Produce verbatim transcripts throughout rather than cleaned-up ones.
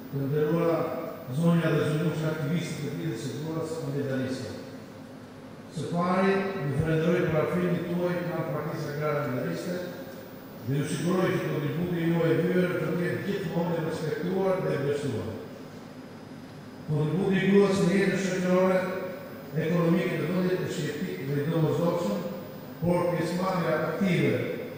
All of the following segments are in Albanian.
të nderuara zonja dhe zonush aktivistët e lidhjes së gruas ambientaliste. Së pari, ju falenderoj për aftësinë tuaj nga Partia Agrare Ambientaliste dhe ju siguroj që kontributi juaj i hyrë do të jetë gjithmonë i respektuar dhe vlerësuar. Kontributi i gruas në jetën shoqërore, ekonomike të vendit është etik dhe i domosdoshëm, por pjesëmarrja aktive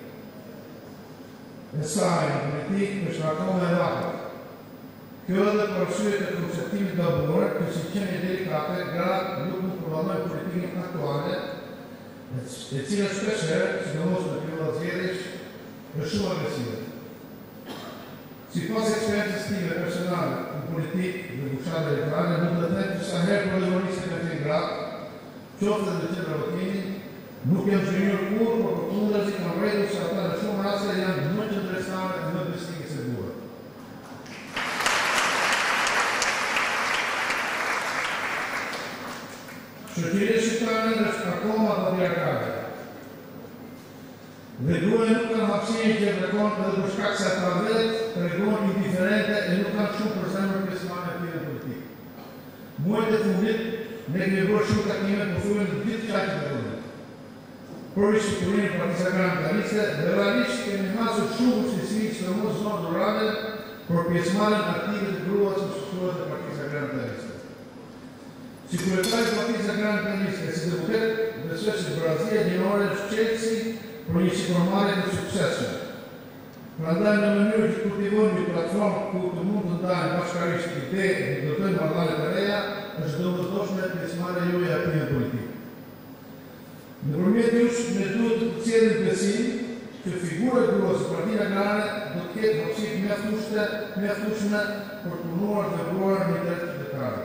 e saj në politikë është akoma e vakt. Kjo edhe për arsye të konceptimit gabuar, që si qenie delikate, gratë nuk mund përvallojnë politikën aktuale, e cila shpeshherë, sidomos në perioda zgjedhjesh, është shumë agresive. Sipas eksperiencës time personale në politikë dhe fushata elektorale, mund të them që sa herë protagoniste ka qenë gratë, qoftë edhe qendra votimi, nuk janë zhvillur kur, por përkundrazi kanë rregull se ata në shumë raste janë më qëndrestare dhe më besnike se burrat. Shoqëria shqiptare është akoma patriarkale. Dhe gruaja nuk kanë hapësinë që vërteton edhe për shkak se ata vetë tregohen indiferente e nuk kanë shumë për zemër pjesëmarrje aktive politike. Muajt e fundit ne kemi bërë shumë takime për thujen në gjithë qaqet e vendit. Por i shqipturinë e Partisë Agrare Ambientaliste dhe realisht kemi hasur shumë fuqësi sidomos në zonë rurale për pjesëmarrjen aktive të gruas në strukturat e Partisë Agrare Ambientaliste. Si kryetari i Partisë Agrare Ambientaliste si deputet, besoj se Brazia dinore është çelësi për një sipërmarrje të suksesshme. Prandaj në mënyrë që kultivojmë një platformë ku të mund të ndajmë bashkërisht ide dhe të ndërtojmë marrëdhënie të reja, është domosdoshme pjesëmarrja juaj aktive politike. Nëpërmjet jush ne duhet të cilësim besim që figura e gruas së Partisë Agrare do të ketë hapësirë mjaftueshme, mjaftueshme për të punuar dhe vepruar në drejt qytetarëve.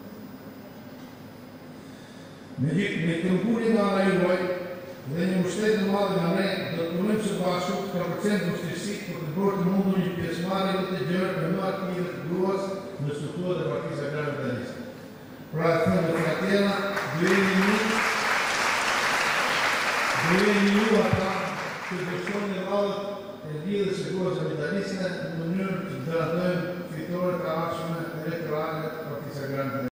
Me një këmbgulje nga ana juaj dhe një mbështetje të madhe nga ne, do të punojmë së bashku ka përcent vështirësi për të bërë të mundur një pjesëmarrje më të gjerë dhe më aktive të gruas në strukturat e Partisë Agrare Ambientaliste. Pra të thënë me fratela, duheni ju, duheni ju ata që dëshoni radhët e lidhjes së gruas ambientaliste në mënyrë që të garantojmë fitore të ardhshme elektorale të Partisë Agrare Ambientaliste.